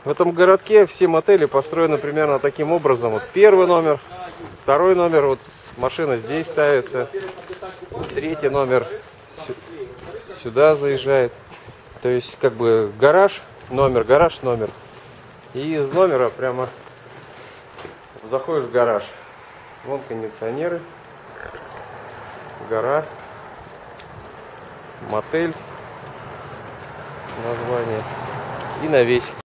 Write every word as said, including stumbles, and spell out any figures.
В этом городке все мотели построены примерно таким образом. Вот первый номер, второй номер, вот машина здесь ставится, третий номер сюда заезжает. То есть как бы гараж, номер, гараж, номер. И из номера прямо заходишь в гараж. Вон кондиционеры, гора, мотель, название и навесик.